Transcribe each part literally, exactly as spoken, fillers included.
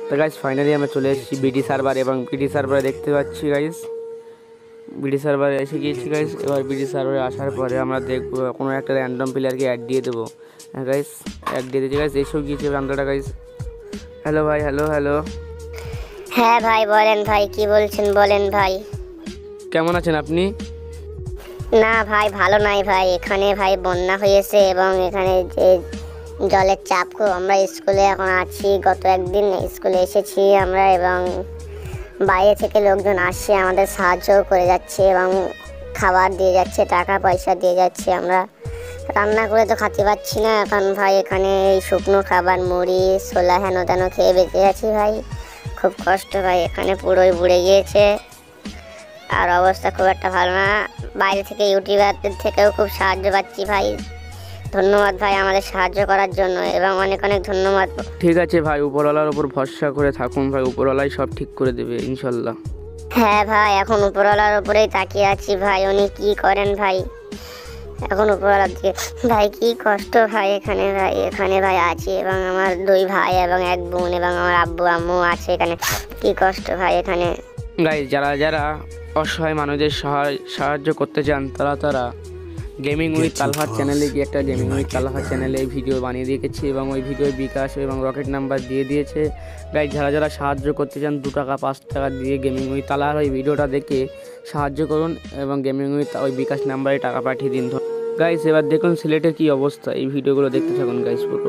তো guys finally আমরা চলে এসেছি বিডি সার্ভার এবং বিডি সার্ভারে দেখতে পাচ্ছি গাইস বিডি সার্ভারে এসে গিয়েছি গাইস। এবার বিডি সার্ভারে আসার পরে আমরা দেখবো কোনো একটা র্যান্ডম প্লেয়ারকে অ্যাড দিয়ে দেবো। হ্যাঁ গাইস, অ্যাড দিয়ে দিয়েছি গাইস, এসেও গিয়েছে রান্নাটা গাইস। হ্যালো ভাই, হ্যালো হ্যালো। হ্যাঁ ভাই বলেন ভাই, কি বলছেন বলেন ভাই। কেমন আছেন আপনি? না ভাই ভালো নাই ভাই, এখানে ভাই বন্যা হয়েছে এবং এখানে যে জলের চাপ খুব। আমরা স্কুলে এখন আছি, গত একদিন স্কুলে এসেছি আমরা এবং বাইরে থেকে লোকজন আসছে, আমাদের সাহায্যও করে যাচ্ছে এবং খাবার দিয়ে যাচ্ছে, টাকা পয়সা দিয়ে যাচ্ছে। আমরা রান্না করে তো খেতে পাচ্ছি না এখন ভাই, এখানে এই শুকনো খাবার মুড়ি ছোলা হেন তেন খেয়ে বেঁচে আছি ভাই। খুব কষ্ট ভাই, এখানে পুরোই বুড়ে গিয়েছে আর অবস্থা খুব একটা ভালো না। বাইরে থেকে ইউটিউবারদের থেকেও খুব সাহায্য পাচ্ছি ভাই। ধন্যবাদ ভাই আমাদের সাহায্য করার জন্য এবং অনেক অনেক ধন্যবাদ। ঠিক আছে ভাই, উপরওয়ালার উপর ভরসা করে থাকুন ভাই, উপরওয়ালাই সব ঠিক করে দেবে ইনশাল্লাহ। হ্যাঁ ভাই, এখন উপরওয়ালার উপরেই তাকিয়ে আছি ভাই, উনি কি করেন ভাই। এখন উপরওয়ালার দিকে ভাই, কি কষ্ট ভাই এখানে ভাই। এখানে ভাই আছি এবং আমার দুই ভাই এবং এক বোন এবং আমার আব্বু আম্মু আছে এখানে। কি কষ্ট ভাই এখানে। গাইস যারা যারা অসহায় মানুষদের সাহায্য করতে চান তারা তারা গেমিং উইথ তালহার চ্যানেলে গিয়ে একটা গেমিং উইথ তালহার চ্যানেলে ভিডিও বানিয়ে দিয়েছি এবং ওই ভিডিও বিকাশ এবং রকেট নাম্বার দিয়ে দিয়েছে। গাইস যারা যারা সাহায্য করতে চান দু টাকা পাঁচ টাকা দিয়ে গেমিং উইথ তালহার ওই ভিডিওটা দেখে সাহায্য করুন এবং গেমিং উইথ ওই বিকাশ নাম্বারে টাকা পাঠিয়ে দিন। গাইস এবার দেখুন সিলেটের কি অবস্থা, এই ভিডিওগুলো দেখতে থাকুন গাইস পুরো।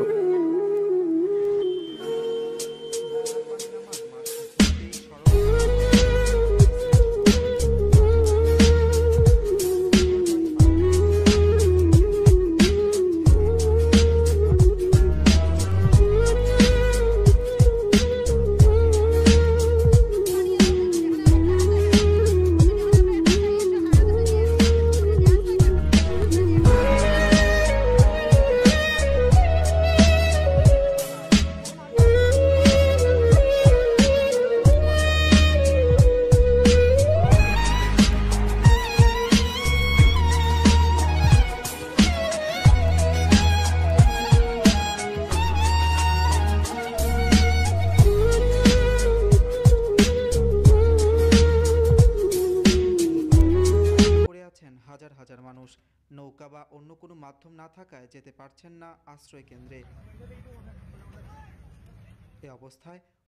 হাজার হাজার মানুষ নৌকা বা অন্য কোনো মাধ্যম না থাকায় যেতে পারছেন না আশ্রয় কেন্দ্রে। এ অবস্থায়